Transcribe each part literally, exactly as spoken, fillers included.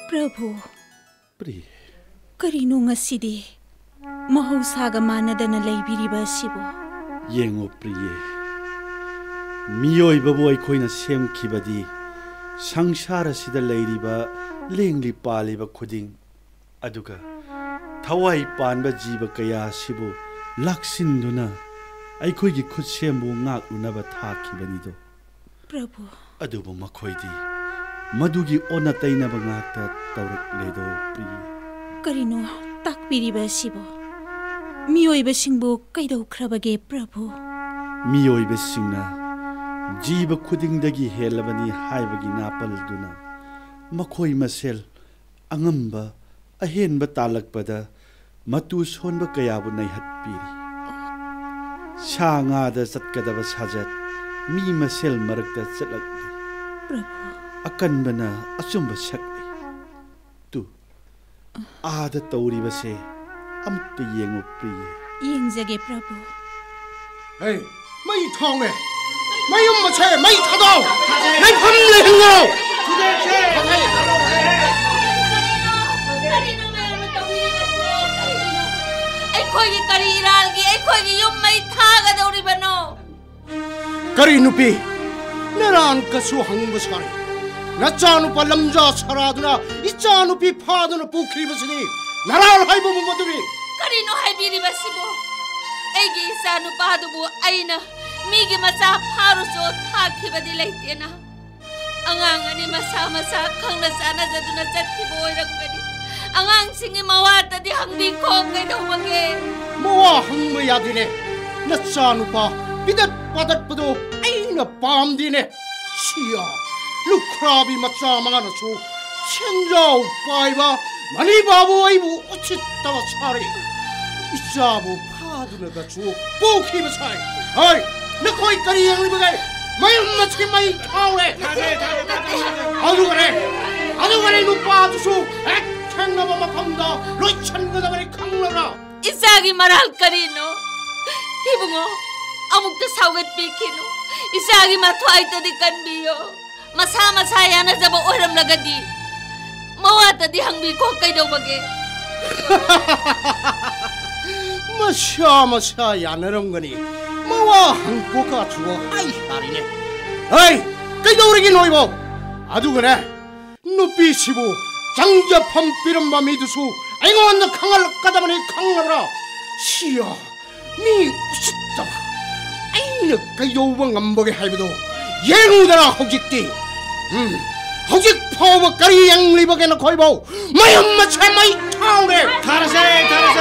Prabhu, Pri, karino ngasidi mahausaga manadana leibiriba asibo. Yengo priye, miyoi babu aikoina semkhibadi sangsara sida leiriba lengli paliba khuding aduga thawai panba jiba kaya sibu laksinduna aikoigi khutsembu ngak unaba thakibanido. Prabhu, adubu makhoidi madugi ona tainaba ngakta tawrakledo priye. Karino takbiriba asibo. Miyoiba singbu kaidaukrabage Prabhu. Miyoiba singna jiba khudingdagi helabani haibagi napalduna makhoi masel angamba ahenba talakpada matu sonba kayabu naihatpiri. Sangada satkadaba sajat mi masel marakta chatlakli. Prabhu, akanbana asumba sakli. Tu aada tauriba se amukta yengo priye. yengjage Prabhu. Hey, mai thonge. Mai umma che, mai thado. Mai phamle hingo. Aikoigi kari iralgi, aikoigi yum mai thaga dauribano. Kari nupi, naran kasu hangba sari. Nachanu pa lamja saraduna, ichanu pi phaduna pukri basini. Naral haibu mumaduri. Kari no haibiri basibo. Aigi isa nu padubu aina migi macha pharu so thakhi badi laitena. Angang ani masa masa khangna sana jaduna chatti boy rakbani. Angang singi mawata di hangbi ko kai dawage. Mawa hangba yadine. Nachanu pa pidat padat padu aina pamdine. Siya, lukrabi macha mangana su. Chenjao paiba mani babu aibu uchittawa sari. Isabu phaduna ga chu pokhi basai. Hai, nakoi kari yang libagai. Mai machi mai thawe. Adu gare. Adu gare nupa tu su. Ek thangna ba makamda loi changa da bari khanglara. Isagi maral karino. Ibungo amukta saugat pikino. Isagi mathwai ta di kanbiyo. Masa masa yana jaba oram lagadi. Mawata di hangbi ko kai dawage. Masya masya yanaram gani. Mawa hangko ka chuo ai harine. Hey, kai dawrigi noibo. Adu gane. Nupi sibu jangja phampiram ba midusu. Aingon na khangal kadamani khanglabra. Siya mi usitta. Aina kai dawba ngambage haibado. Yengudara hojikti. Hmm. Hojik phawa kari yang libage na khoibo. Mayam macha mai thaure. Tharase tharase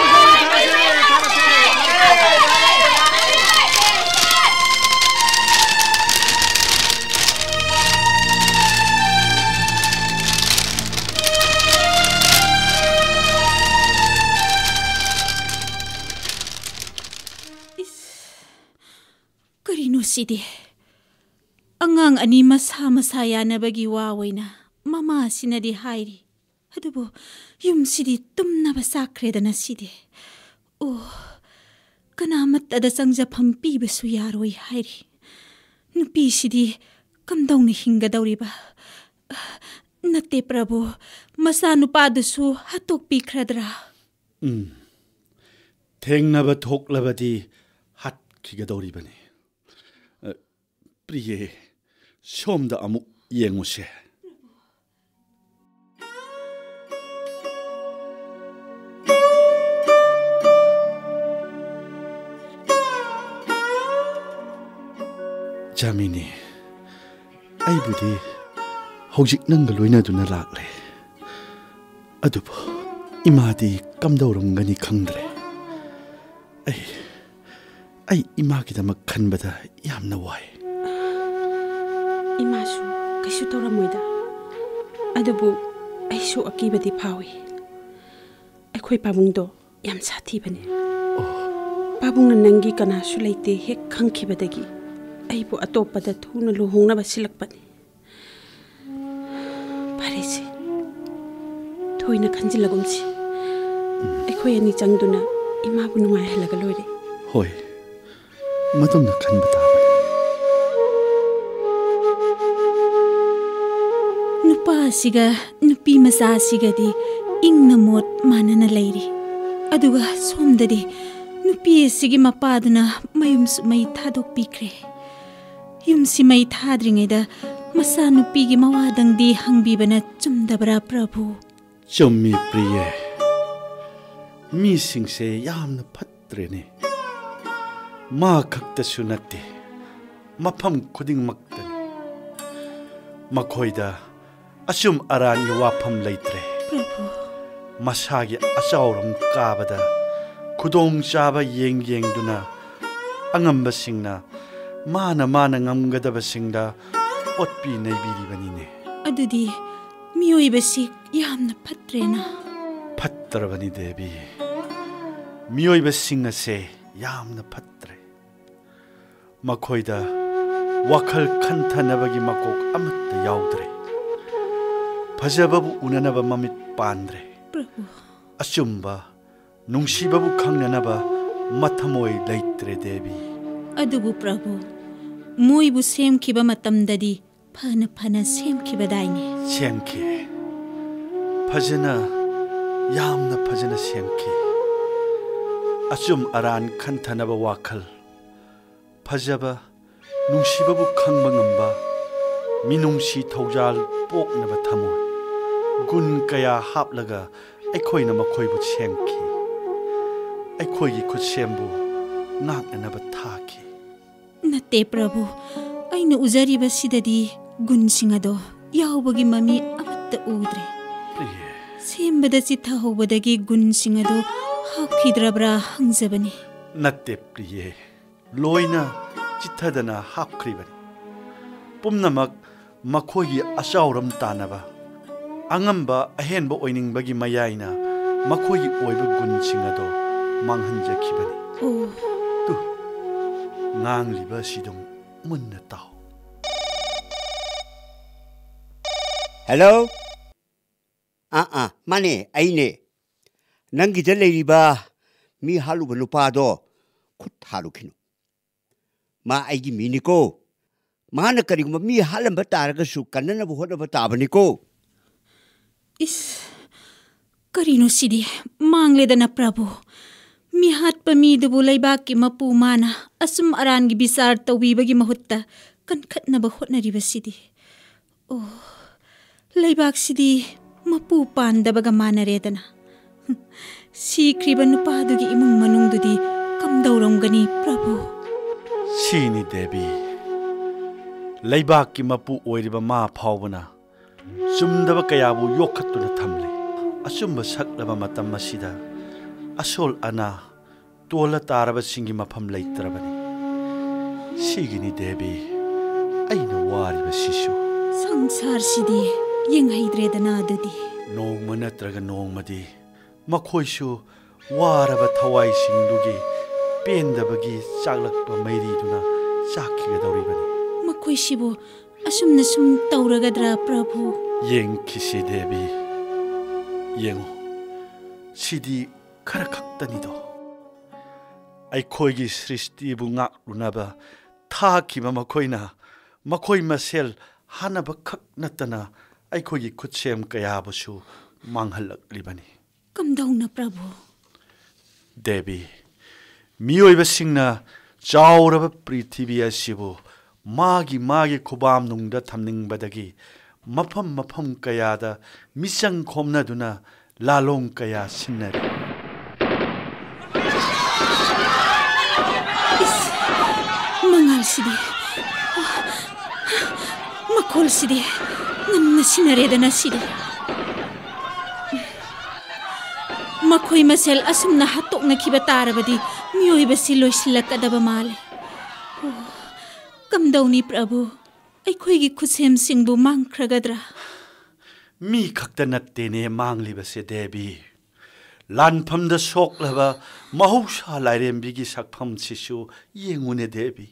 Karino sidi. Angang ani masa masaya na bagi wawaina mama sinadi hairi. Adubo yum sidi tumna basakre dana sidi. Oh, kanamat ada sangja pampi besu yaroi hairi. Nupi sidi kamdong ni hinga dauriba. Nate Prabhu masa nupadusu hatok pikradra. Hmm. Tengnaba thoklabadi hat kigadoribani. Priye, somda amuk yenguse. Jamini, ai budi hojik nang loina duna lakle. Adubo, imadi kamdawrungani khangdre. Ai, ai imagidamak khanbada yamna wai. Imasu kaisu tawramoida adubu aisu akibadi phawi akhoi pabungdo yam sathibane pabungna nangi kanasu leite hek khangkhibadagi aibu atopada thuna luhongna basilakpani parisi thoina khanjilagumsi akhoi ani changduna imabu nungai halaga loire hoi madumna khanbata ꯃꯄꯥꯁꯤꯒ ꯅꯨꯄꯤ ꯃꯆꯥꯁꯤꯒꯗꯤ ꯏꯪꯅ ꯃꯣꯠ ꯃꯥꯟꯅꯅ ꯂꯩꯔꯤ ꯑꯗꯨꯒ ꯁꯣꯝꯗꯗꯤ ꯅꯨꯄꯤ ꯑꯁꯤꯒꯤ ꯃꯄꯥꯗꯨꯅ ꯃꯌꯨꯝꯁꯨ ꯃꯩ ꯊꯥꯗꯣꯛꯄꯤꯈ꯭ꯔꯦ ꯌꯨꯝꯁꯤ ꯃꯩ ꯊꯥꯗ꯭ꯔꯤꯉꯩꯗ ꯃꯆꯥꯅꯨꯄꯤꯒꯤ ꯃꯋꯥꯗꯪꯗꯤ ꯍꯪꯕꯤꯕꯅ ꯆꯨꯝꯗꯕ꯭ꯔꯥ ꯄ꯭ꯔꯚꯨ ꯆꯨꯝꯃꯤ ꯄ꯭ꯔꯤꯌꯦ ꯃꯤꯁꯤꯡꯁꯦ ꯌꯥꯝꯅ ꯐꯠꯇ꯭ꯔꯦꯅꯦ ꯃꯥ ꯈꯛꯇꯁꯨ ꯅꯠꯇꯦ ꯃꯐꯝ ꯈꯨꯗꯤꯡꯃꯛꯇꯅꯤ ꯃꯈꯣꯏꯗ ꯑꯆꯨꯝ ꯑꯔꯥꯟꯒꯤ ꯋꯥꯐꯝ ꯂꯩꯇ꯭ꯔꯦ ꯄ꯭ꯔꯚꯨ ꯃꯁꯥꯒꯤ ꯑꯆꯥꯎꯔꯝ ꯀꯥꯕꯗ ꯈꯨꯗꯣꯡꯆꯥꯕ ꯌꯦꯡ ꯌꯦꯡꯗꯨꯅ ꯑꯉꯝꯕꯁꯤꯡꯅ ꯃꯥꯅ ꯃꯥꯅ ꯉꯝꯒꯗꯕꯁꯤꯡꯗ ꯑꯣꯠꯄꯤ ꯅꯩꯕꯤꯔꯤꯕꯅꯤꯅꯦ ꯑꯗꯨꯗꯤ ꯃꯤꯑꯣꯏꯕꯁꯤ ꯌꯥꯝꯅ ꯐꯠꯇ꯭ꯔꯦꯅ ꯐꯠꯇ꯭ꯔꯕꯅꯤ ꯗꯦꯕꯤ ꯃꯤꯑꯣꯏꯕꯁꯤꯡ ꯑꯁꯦ ꯌꯥꯝꯅ ꯐꯠꯇ꯭ꯔꯦ ꯃꯈꯣꯏꯗ ꯋꯥꯈꯜ ꯈꯟꯊꯅꯕꯒꯤ ꯃꯀꯣꯛ ꯑꯃꯠꯇ ꯌꯥꯎꯗ꯭ꯔꯦ ꯐꯖꯕꯕꯨ ꯎꯅꯅꯕ ꯃꯃꯤꯠ ꯄꯥꯟꯗ꯭ꯔꯦ ꯄ꯭ꯔꯚꯨ ꯑꯆꯨꯝꯕ ꯅꯨꯡꯁꯤꯕꯕꯨ ꯈꯪꯅꯅꯕ ꯃꯊꯃꯣꯏ ꯂꯩꯇ꯭ꯔꯦ ꯗꯦꯕꯤ ꯑꯗꯨꯕꯨ ꯄ꯭ꯔꯚꯨ ꯃꯣꯏꯕꯨ ꯁꯦꯝꯈꯤꯕ ꯃꯇꯝꯗꯗꯤ ꯐꯅ ꯐꯅ ꯁꯦꯝꯈꯤꯕꯗꯥꯏꯅꯦ ꯁꯦꯝꯈꯤ ꯐꯖꯅ ꯌꯥꯝꯅ ꯐꯖꯅ ꯁꯦꯝꯈꯤ ꯑꯆꯨꯝ ꯑꯔꯥꯟ ꯈꯟꯊꯅꯕ ꯋꯥꯈꯜ ꯐꯖꯕ ꯅꯨꯡꯁꯤꯕꯕꯨ ꯈꯪꯕ ꯉꯝꯕ ꯃꯤꯅꯨꯡꯁꯤ ꯊꯧꯖꯥꯜ ꯄꯣꯛꯅꯕ ꯊꯃꯣꯏ ꯒꯨꯟ ꯀꯌꯥ ꯍꯥꯞꯂꯒ ꯑꯩꯈꯣꯏꯅ ꯃꯈꯣꯏꯕꯨ ꯁꯦꯝꯈꯤ ꯑꯩꯈꯣꯏꯒꯤ ꯈꯨꯠꯁꯦꯝꯕꯨ ꯉꯥꯛꯅꯅꯕ ꯊꯥꯈꯤ ꯅꯠꯇꯦ ꯄ꯭ꯔꯚꯨ ꯑꯩꯅ ꯎꯖꯔꯤꯕꯁꯤꯗꯗꯤ ꯒꯨꯟꯁꯤꯡ ꯑꯗꯣ ꯌꯥꯎꯕꯒꯤ ꯃꯃꯤ ꯑꯃꯠꯇ ꯎꯗ꯭ꯔꯦ ꯄ꯭ꯔꯤꯌꯦ ꯁꯦꯝꯕꯗ ꯆꯤꯊꯍꯧꯕꯗꯒꯤ ꯒꯨꯟꯁꯤꯡ ꯑꯗꯣ ꯍꯥꯞꯈꯤꯗ꯭ꯔꯕ꯭ꯔꯥ ꯍꯪꯖꯕꯅꯤ ꯅꯠꯇꯦ ꯄ꯭ꯔꯤꯌꯦ ꯂꯣꯏꯅ ꯆꯤꯊꯗꯅ ꯍꯥꯞꯈ꯭ꯔꯤꯕꯅꯤ ꯄꯨꯝꯅꯃꯛ ꯃꯈꯣꯏꯒꯤ ꯑꯆꯥꯎꯔꯝ ꯇꯥꯟꯅꯕ ꯑꯉꯝꯕ ꯑꯍꯦꯟꯕ ꯑꯣꯏꯅꯤꯡꯕꯒꯤ ꯃꯌꯥꯏꯅ ꯃꯈꯣꯏꯒꯤ ꯑꯣꯏꯕ ꯒꯨꯟꯁꯤꯡ ꯑꯗꯣ ꯃꯥꯡꯍꯟꯖꯈꯤꯕꯅꯤ ꯑꯣ ꯇꯨ ꯉꯥꯡꯂꯤꯕ ꯑꯁꯤꯗꯨꯝ ꯃꯨꯟꯅ ꯇꯥꯎ ꯍꯦꯜꯂꯣ ꯑꯥ ꯑꯥ ꯃꯥꯅꯦ ꯑꯩꯅꯦ ꯅꯪꯒꯤꯗ ꯂꯩꯔꯤꯕ ꯃꯤ ꯍꯥꯠꯂꯨꯕ ꯅꯨꯄꯥꯗꯣ ꯈꯨꯠ ꯊꯥꯔꯨꯈꯤꯅꯨ ꯃꯥ ꯑꯩꯒꯤ ꯃꯤꯅꯤꯀꯣ ꯃꯥꯅ ꯀꯔꯤꯒꯨꯝꯕ ꯃꯤ ꯍꯥꯠꯂꯝꯕ ꯇꯥꯔꯒꯁꯨ ꯀꯟꯅꯅꯕ ꯍꯣꯠꯅꯕ ꯇꯥꯕꯅꯤꯀꯣ ꯏꯁ ꯀꯔꯤꯅꯣ ꯁꯤꯗꯤ ꯃꯥꯡꯂꯦꯗꯅ ꯄ꯭ꯔꯚꯨ ꯃꯤꯍꯥꯠꯄ ꯃꯤꯗꯨꯕꯨ ꯂꯩꯕꯥꯛꯀꯤ ꯃꯄꯨ ꯃꯥꯅ ꯑꯆꯨꯝ ꯑꯔꯥꯟꯒꯤ ꯕꯤꯆꯥꯔ ꯇꯧꯕꯤꯕꯒꯤ ꯃꯍꯨꯠꯇ ꯀꯟꯈꯠꯅꯕ ꯍꯣꯠꯅꯔꯤꯕꯁꯤꯗꯤ ꯑꯣ ꯂꯩꯕꯥꯛꯁꯤꯗꯤ ꯃꯄꯨ ꯄꯥꯟꯗꯕꯒ ꯃꯥꯟꯅꯔꯦꯗꯅ ꯁꯤꯈ꯭ꯔꯤꯕ ꯅꯨꯄꯥꯗꯨꯒꯤ ꯏꯃꯨꯡ ꯃꯅꯨꯡꯗꯨꯗꯤ ꯀꯝꯗꯧꯔꯝꯒꯅꯤ ꯄ꯭ꯔꯚꯨ ꯁꯤꯅꯤ ꯗꯦꯕꯤ ꯂꯩꯕꯥꯛꯀꯤ ꯃꯄꯨ ꯑꯣꯏꯔꯤꯕ ꯃꯥ ꯐꯥꯎꯕꯅ ꯆꯨꯝꯗꯕ ꯀꯌꯥꯕꯨ ꯌꯣꯛꯈꯠꯇꯨꯅ ꯊꯝꯂꯤ ꯑꯆꯨꯝꯕ ꯁꯛꯂꯕ ꯃꯇꯝ ꯑꯁꯤꯗ ꯑꯁꯣꯜ ꯑꯅꯥ ꯇꯣꯜꯂ ꯇꯥꯔꯕꯁꯤꯡꯒꯤ ꯃꯐꯝ ꯂꯩꯇ꯭ꯔꯕꯅꯤ ꯁꯤꯒꯤꯅꯤ ꯗꯦꯕꯤ ꯑꯩꯅ ꯋꯥꯔꯤꯕꯁꯤꯁꯨ ꯁꯪꯁꯥꯔꯁꯤꯗꯤ ꯌꯦꯡꯍꯩꯗ꯭ꯔꯦꯗꯅ ꯑꯗꯨꯗꯤ ꯅꯣꯡꯃ ꯅꯠꯇ꯭ꯔꯒ ꯅꯣꯡꯃꯗꯤ ꯃꯈꯣꯏꯁꯨ ꯋꯥꯔꯕ ꯊꯋꯥꯏꯁꯤꯡꯗꯨꯒꯤ ꯄꯦꯟꯗꯕꯒꯤ ꯆꯥꯛꯂꯛꯄ ꯃꯩꯔꯤꯗꯨꯅ ꯆꯥꯛꯈꯤꯒꯗꯧꯔꯤꯕꯅꯤ ꯃꯈꯣꯏꯁꯤꯕꯨ ꯑꯁꯨꯝꯅ ꯁꯨꯝ ꯇꯧꯔꯒꯗ꯭ꯔꯥ ꯄ꯭ꯔꯚꯨ ꯌꯦꯡꯈꯤꯁꯤ ꯗꯦꯕꯤ ꯌꯦꯡꯉꯨ ꯁꯤꯗꯤ ꯈꯔ ꯈꯛꯇꯅꯤꯗꯣ ꯑꯩꯈꯣꯏꯒꯤ ꯁ꯭ꯔꯤꯁꯇꯤꯕꯨ ꯉꯥꯛꯂꯨꯅꯕ ꯊꯥꯈꯤꯕ ꯃꯈꯣꯏꯅ ꯃꯈꯣꯏ ꯃꯁꯦꯜ ꯍꯥꯟꯅꯕ ꯈꯛ ꯅꯠꯇꯅ ꯑꯩꯈꯣꯏꯒꯤ ꯈꯨꯠꯁꯦꯝ ꯀꯌꯥꯕꯨꯁꯨ ꯃꯥꯡꯍꯜꯂꯛꯂꯤꯕꯅꯤ ꯀꯝꯗꯧꯅ ꯄ꯭ꯔꯚꯨ ꯗꯦꯕꯤ ꯃꯤꯑꯣꯏꯕꯁꯤꯡꯅ ꯆꯥꯎꯔꯕ ꯄ꯭ꯔꯤꯊꯤꯕꯤ ꯑꯁꯤꯕꯨ ꯃꯥꯒꯤ ꯃꯥꯒꯤ ꯈꯨꯕꯥꯝꯅꯨꯡꯗ ꯊꯝꯅꯤꯡꯕꯗꯒꯤ ꯃꯐꯝ ꯃꯐꯝ ꯀꯌꯥꯗ ꯃꯤꯆꯪ ꯈꯣꯝꯅꯗꯨꯅ ꯂꯥꯂꯣꯡ ꯀꯌꯥ ꯁꯤꯟꯅꯔꯤ ꯃꯉꯥꯜꯁꯤꯗꯤ ꯃꯈꯣꯜꯁꯤꯗꯤ ꯉꯝꯅ ꯁꯤꯟꯅꯔꯦꯗꯅ ꯁꯤꯗꯤ ꯃꯈꯣꯏ ꯃꯁꯦꯜ ꯑꯁꯨꯝꯅ ꯍꯥꯠꯇꯣꯛꯅꯈꯤꯕ ꯇꯥꯔꯕꯗꯤ ꯃꯤꯑꯣꯏꯕꯁꯤ ꯂꯣꯏꯁꯤꯜꯂꯛꯀꯗꯕ ꯃꯥꯜꯂꯦ ꯀꯝꯗꯧꯅꯤ ꯄ꯭ꯔꯚꯨ ꯑꯩꯈꯣꯏꯒꯤ ꯈꯨꯠꯁꯦꯝꯁꯤꯡꯕꯨ ꯃꯥꯡꯈ꯭ꯔꯒꯗ꯭ꯔꯥ ꯃꯤ ꯈꯛꯇ ꯅꯠꯇꯦꯅꯦ ꯃꯥꯡꯂꯤꯕꯁꯦ ꯗꯦꯕꯤ ꯂꯥꯟꯐꯝꯗ ꯁꯣꯛꯂꯕ ꯃꯍꯧꯁꯥ ꯂꯥꯏꯔꯦꯝꯕꯤꯒꯤ ꯁꯛꯐꯝꯁꯤꯁꯨ ꯌꯦꯡꯉꯨꯅꯦ ꯗꯦꯕꯤ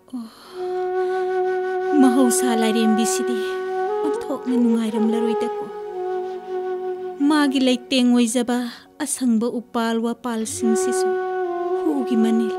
ꯃꯍꯧꯁꯥ ꯂꯥꯏꯔꯦꯝꯕꯤꯁꯤꯗꯤ ꯑꯣꯟꯊꯣꯛꯅ ꯅꯨꯡꯉꯥꯏꯔꯝꯂꯔꯣꯏꯗꯀꯣ ꯃꯥꯒꯤ ꯂꯩꯇꯦꯡ ꯑꯣꯏꯖꯕ ꯑꯁꯪꯕ ꯎꯄꯥꯜ ꯋꯥꯄꯥꯜꯁꯤꯡꯁꯤꯁꯨ ꯍꯨꯒꯤ ꯃꯅꯤꯜ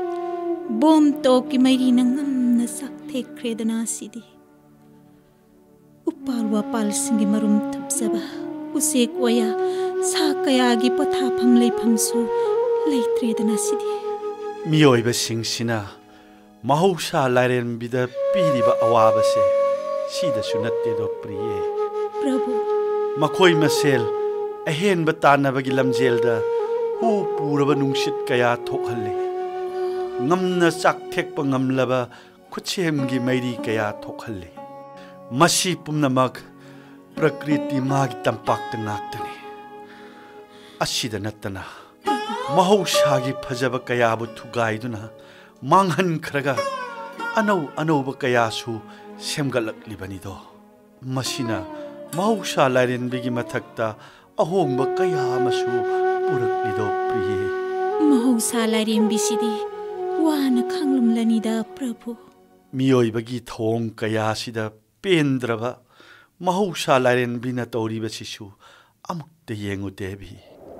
ꯕꯣꯝ ꯇꯣꯛꯀꯤ ꯃꯩꯔꯤꯅ ꯉꯝꯅ ꯆꯥꯛꯊꯦꯛꯈ꯭ꯔꯦꯗꯅ ꯁꯤꯗꯤ ꯎꯄꯥꯜ ꯋꯥꯄꯥꯜꯁꯤꯡꯒꯤ ꯃꯔꯨꯝ ꯊꯨꯞꯆꯕ ꯎꯆꯦꯛ ꯋꯥꯌꯥ ꯁꯥ ꯀꯌꯥꯒꯤ ꯄꯣꯊꯥꯐꯝ ꯂꯩꯐꯝꯁꯨ ꯂꯩꯇ꯭ꯔꯦꯗꯅ ꯁꯤꯗꯤ ꯃꯤꯑꯣꯏꯕꯁꯤꯡꯁꯤꯅ ꯃꯍꯧꯁꯥ ꯂꯥꯏꯔꯦꯝꯕꯤꯗ ꯄꯤꯔꯤꯕ ꯑꯋꯥꯕꯁꯦ ꯁꯤꯗꯁꯨ ꯅꯠꯇꯦꯗꯣ ꯄ꯭ꯔꯤꯌꯦ ꯄ꯭ꯔꯚꯨ ꯃꯈꯣꯏ ꯃꯁꯦꯜ ꯑꯍꯦꯟꯕ ꯇꯥꯟꯅꯕꯒꯤ ꯂꯝꯖꯦꯜꯗ ꯍꯨ ꯄꯨꯔꯕ ꯅꯨꯡꯁꯤꯠ ꯀꯌꯥ ꯊꯣꯛꯍꯜꯂꯤ ꯉꯝꯅ ꯆꯥꯛꯊꯦꯛꯄ ꯉꯝꯂꯕ ꯈꯨꯠꯁꯦꯝꯒꯤ ꯃꯩꯔꯤ ꯀꯌꯥ ꯊꯣꯛꯍꯜꯂꯤ ꯃꯁꯤ ꯄꯨꯝꯅꯃꯛ ꯄ꯭ꯔꯀ꯭ꯔꯤꯇꯤ ꯃꯥꯒꯤ ꯇꯝꯄꯥꯛꯇ ꯉꯥꯛꯇꯅꯤ ꯑꯁꯤꯗ ꯅꯠꯇꯅ ꯃꯍꯧꯁꯥꯒꯤ ꯐꯖꯕ ꯀꯌꯥꯕꯨ ꯊꯨꯒꯥꯏꯗꯨꯅ ꯃꯥꯡꯍꯟꯈ꯭ꯔꯒ ꯑꯅꯧ ꯑꯅꯧꯕ ꯀꯌꯥꯁꯨ ꯁꯦꯝꯒꯠꯂꯛꯂꯤꯕꯅꯤꯗꯣ ꯃꯁꯤꯅ ꯃꯍꯧꯁꯥ ꯂꯥꯏꯔꯦꯟꯕꯤꯒꯤ ꯃꯊꯛꯇ ꯑꯍꯣꯡꯕ ꯀꯌꯥ ꯑꯃꯁꯨ ꯄꯨꯔꯛꯂꯤꯗꯣ ꯄ꯭रिꯌꯦ ꯃꯍꯧꯁꯥ ꯂꯥꯏꯔꯦꯝꯕꯤꯁꯤꯗꯤ ꯋꯥꯅ ꯈꯥꯡꯂꯝꯂꯅꯤꯗ ꯄ꯭ꯔꯚꯨ ꯃꯤꯑꯣꯏꯕꯒꯤ ꯊꯧꯑꯣꯡ ꯀꯌꯥꯁꯤꯗ ꯄꯦꯟꯗ꯭ꯔꯕ ꯃꯍꯧꯁꯥ ꯂꯥꯏꯔꯦꯟꯕꯤꯅ ꯇꯧꯔꯤꯕꯁꯤꯁꯨ ꯑꯃꯨꯛꯇ ꯌꯦꯡꯉꯨ ꯗꯦꯕꯤ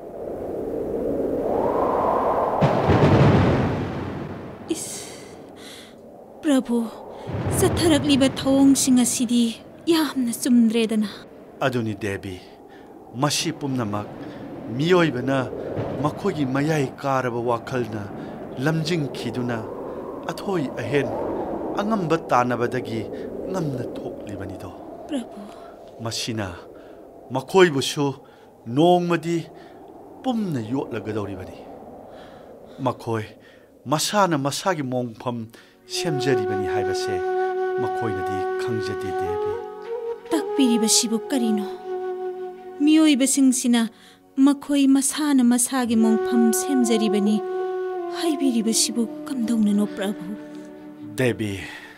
이스, 프라보, ꯆꯠꯊꯔꯛꯂꯤꯕ ꯊꯧꯑꯣꯡꯁꯤꯡ ꯑꯁꯤꯗꯤ ꯌꯥꯝꯅ ꯆꯨꯝꯗ꯭ꯔꯦꯗꯅ. ꯑꯗꯨꯅꯤ ꯗꯦꯕꯤ, ꯃꯁꯤ ꯄꯨꯝꯅꯃꯛ ꯃꯤꯑꯣꯏꯕꯅ ꯃꯈꯣꯏꯒꯤ ꯃꯌꯥꯏ ꯀꯥꯔꯕ ꯋꯥꯈꯜꯅ ꯂꯝꯖꯤꯡꯈꯤꯗꯨꯅ ꯑꯊꯣꯏ ꯑꯍꯦꯟ ꯑꯉꯝꯕ ꯇꯥꯟꯅꯕꯗꯒꯤ ꯉꯝꯅ ꯊꯣꯛꯂꯤꯕꯅꯤꯗꯣ. ꯄ꯭ꯔꯚꯨ, ꯃꯁꯤꯅ ꯃꯈꯣꯏꯕꯨꯁꯨ ꯅꯣꯡꯃꯗꯤ ꯄꯨꯝꯅ ꯌꯣꯠꯂꯒꯗꯧꯔꯤꯕꯅꯤ. ꯃꯈꯣꯏ ꯃꯁꯥꯅ ꯃꯁꯥꯒꯤ ꯃꯣꯡꯐꯝ ꯁꯦꯝꯖꯔꯤꯕꯅꯤ ꯍꯥꯏꯕꯁꯦ ꯃꯈꯣꯏꯅꯗꯤ ꯈꯪꯖꯗꯦ ꯗꯦꯕꯤ. ꯇꯥꯛꯄꯤꯔꯤꯕꯁꯤꯕꯨ ꯀꯔꯤꯅꯣ? ꯃꯤꯑꯣꯏꯕꯁꯤꯡꯁꯤꯅ ꯃꯈꯣꯏ ꯃꯁꯥꯅ ꯃꯁꯥꯒꯤ ꯃꯣꯡꯐꯝ ꯁꯦꯝꯖꯔꯤꯕꯅꯤ ꯍꯥꯏꯕꯤꯔꯤꯕꯁꯤꯕꯨ ꯀꯝꯗꯧꯅꯅꯣ ꯄ꯭ꯔꯚꯨ? ꯗꯦꯕꯤ,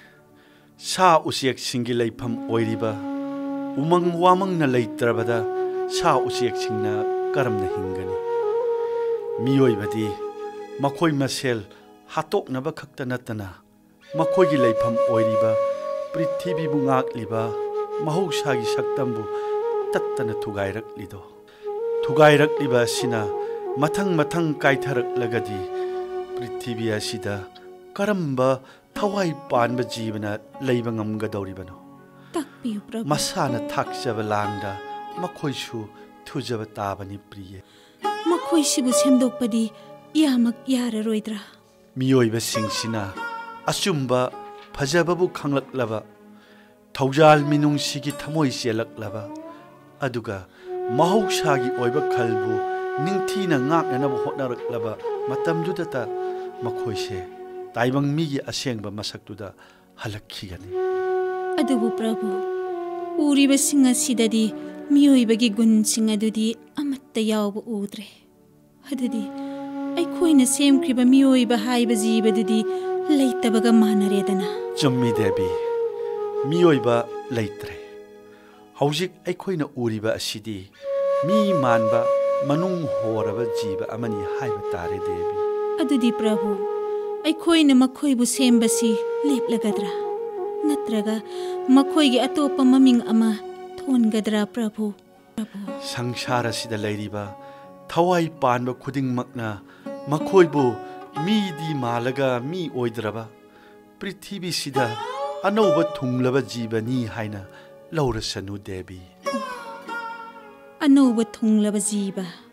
ꯁꯥ ꯎꯆꯦꯛꯁꯤꯡꯒꯤ ꯂꯩꯐꯝ ꯑꯣꯏꯔꯤꯕ ꯎꯃꯪ ꯋꯥꯃꯪꯅ ꯂꯩꯇ꯭ꯔꯕꯗ ꯁꯥ ꯎꯆꯦꯛꯁꯤꯡꯅ ꯀꯔꯝꯅ ꯍꯤꯡꯒꯅꯤ? ꯃꯤꯑꯣꯏꯕꯗꯤ ꯃꯈꯣꯏ ꯃꯁꯦꯜ ꯍꯥꯠꯇꯣꯛꯅꯕ ꯈꯛꯇ ꯅꯠꯇꯅ ꯃꯈꯣꯏꯒꯤ ꯂꯩꯐꯝ ꯑꯣꯏꯔꯤꯕ ꯄ꯭ꯔꯤꯊꯤꯕꯤꯕꯨ ꯉꯥꯛꯂꯤꯕ ꯃꯍꯧꯁꯥꯒꯤ ꯁꯛꯇꯝꯕꯨ ꯇꯠꯇꯅ ꯊꯨꯒꯥꯏꯔꯛꯂꯤꯗꯣ. ꯊꯨꯒꯥꯏꯔꯛꯂꯤꯕ ꯑꯁꯤꯅ ꯃꯊꯪ ꯃꯊꯪ ꯀꯥꯏꯊꯔꯛꯂꯒꯗꯤ ꯄ꯭ꯔꯤꯊꯤꯕꯤ ꯑꯁꯤꯗ ꯀꯔꯝꯕ ꯊꯋꯥꯏ ꯄꯥꯟꯕ ꯖꯤꯕꯅ ꯂꯩꯕ ꯉꯝꯒꯗꯧꯔꯤꯕꯅꯣ? ꯇꯥꯛꯄꯤꯌꯨ ꯄ꯭ꯔꯚꯨ. ꯃꯁꯥꯅ ꯊꯥꯛꯆꯕ ꯂꯥꯡꯗ ꯃꯈꯣꯏꯁꯨ ꯊꯨꯖꯕ ꯇꯥꯕꯅꯤ ꯄ꯭रिꯌꯦ. ꯃꯈꯣꯏꯁꯤꯕꯨ ꯁꯦꯝꯗꯣꯛꯄꯗꯤ ꯌꯥꯃꯛ ꯌꯥꯔꯔꯣꯏꯗ꯭ꯔꯥ? ꯃꯤꯑꯣꯏꯕꯁꯤꯡꯁꯤꯅ ꯑꯆꯨꯝꯕ ꯐꯖꯕꯕꯨ ꯈꯪꯂꯛꯂꯕ, ꯊꯧꯖꯥꯜ ꯃꯤꯅꯨꯡꯁꯤꯒꯤ ꯊꯃꯣꯏ ꯆꯦꯜꯂꯛꯂꯕ, ꯑꯗꯨꯒ ꯃꯍꯧꯁꯥꯒꯤ ꯑꯣꯏꯕ ꯈꯜꯕꯨ ꯅꯤꯡꯊꯤꯅ ꯉꯥꯛꯅꯅꯕ ꯍꯣꯠꯅꯔꯛꯂꯕ ꯃꯇꯝꯗꯨꯗꯇ ꯃꯈꯣꯏꯁꯦ ꯇꯥꯏꯕꯪ ꯃꯤꯒꯤ ꯑꯁꯦꯡꯕ ꯃꯁꯛꯇꯨꯗ ꯍꯜꯂꯛꯈꯤꯒꯅꯤ. ꯑꯗꯨꯕꯨ ꯄ꯭ꯔꯚꯨ, ꯎꯔꯤꯕꯁꯤꯡ ꯑꯁꯤꯗꯗꯤ ꯃꯤꯑꯣꯏꯕꯒꯤ ꯒꯨꯟꯁꯤꯡ ꯑꯗꯨꯗꯤ ꯑꯃꯠꯇ ꯌꯥꯎꯕ ꯎꯗ꯭ꯔꯦ. ꯑꯗꯨꯗꯤ ꯑꯩꯈꯣꯏꯅ ꯁꯦꯝꯈ꯭ꯔꯤꯕ ꯃꯤꯑꯣꯏꯕ ꯍꯥꯏꯕ ꯖꯤꯕꯗꯨꯗꯤ ꯂꯩꯇꯕꯒ ꯃꯥꯟꯅꯔꯦꯗꯅ. ꯆꯨꯝꯃꯤ ꯗꯦꯕꯤ, ꯃꯤꯑꯣꯏꯕ ꯂꯩꯇ꯭ꯔꯦ. ꯍꯧꯖꯤꯛ ꯑꯩꯈꯣꯏꯅ ꯎꯔꯤꯕ ꯑꯁꯤꯗꯤ ꯃꯤ ꯃꯥꯟꯕ ꯃꯅꯨꯡ ꯍꯣꯔꯕ ꯖꯤꯕ ꯑꯃꯅꯤ ꯍꯥꯏꯕ ꯇꯥꯔꯦ ꯗꯦꯕꯤ. ꯑꯗꯨꯗꯤ ꯄ꯭ꯔꯚꯨ, ꯑꯩꯈꯣꯏꯅ ꯃꯈꯣꯏꯕꯨ ꯁꯦꯝꯕꯁꯤ ꯂꯦꯞꯂꯒꯗ꯭ꯔꯥ? ꯅꯠꯇ꯭ꯔꯒ ꯃꯈꯣꯏꯒꯤ ꯑꯇꯣꯞꯄ ꯃꯃꯤꯡ ꯑꯃ ꯊꯣꯟꯒꯗ꯭ꯔꯥ ꯄ꯭ꯔꯚꯨ? ꯄ꯭ꯔꯚꯨ, ꯁꯪꯁꯥꯔꯁꯤꯗ ꯂꯩꯔꯤꯕ ꯊꯋꯥꯏ ꯄꯥꯟꯕ ꯈꯨꯗꯤꯡꯃꯛꯅ ꯃꯈꯣꯏꯕꯨ ꯃꯤꯗꯤ ꯃꯥꯜꯂꯒ ꯃꯤ ꯑꯣꯏꯗ꯭ꯔꯕ ꯄ꯭ꯔꯤꯊꯤꯕꯤꯁꯤꯗ ꯑꯅꯧꯕ ꯊꯨꯡꯂꯕ ꯖꯤꯕꯅꯤ ꯍꯥꯏꯅ ꯂꯧꯔꯁꯅꯨ ꯗꯦꯕꯤ. ꯑꯅꯧꯕ ꯊꯨꯡꯂꯕ ꯖꯤꯕ